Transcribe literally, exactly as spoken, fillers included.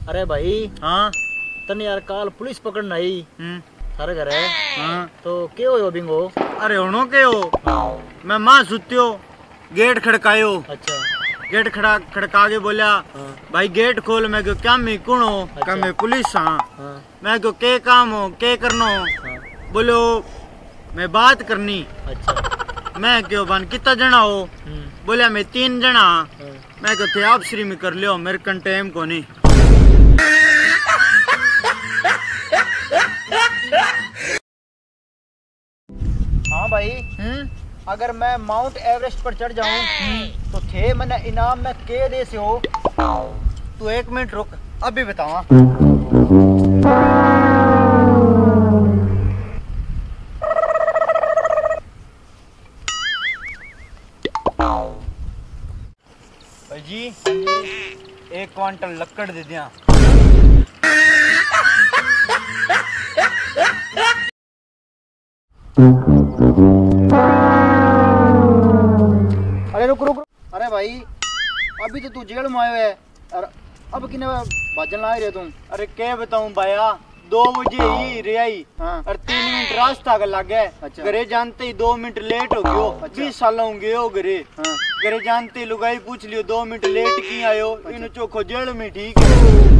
अरे भाई हाँ तने यार काल पुलिस पकड़ना आई हम्म थारे घर है। हाँ तो क्या हो बिंगो? अरे होनो के हो मैं मां सुत्यो गेट खड़कायो। अच्छा गेट खड़ा खड़का के बोलिया हाँ भाई गेट खोल। मैं क्यों क्या मैं कौन हो? अच्छा। क्या मैं पुलिस हाँ। हाँ मैं क्यों के काम हो के करनो? हाँ बोलो मैं बात करनी। अच्छा मैं क्यों बन कितना जना हो? हम्म बोलिया मैं तीन जना। हाँ। मैं क्यों थे आप श्री में कर लियो मेरे कन टाइम को नहीं। हाँ भाई हम्म अगर मैं माउंट एवरेस्ट पर चढ़ जाऊं तो थे मैंने इनाम में के दे से हो? तू एक मिनट रुक अभी बतावा। भाई जी एक क्वांटल लकड़ दे दिया। अरे रुक रुक रुक। अरे भाई अभी तो तू जेल में आयो है और अब किने भाजन ला रहे तुम? अरे क्या बताऊं भाया दो बजे ही रियाई हाँ और तीन मिनट रास्ता का लग गया। अच्छा। घरे जानते ही दो मिनट लेट हो गयो। अच्छा। बीस साल गए हो घरे। हाँ घरे जानते ही लुगाई पूछ लियो दो मिनट लेट की आयो। इन चोखो जेल में ठीक है।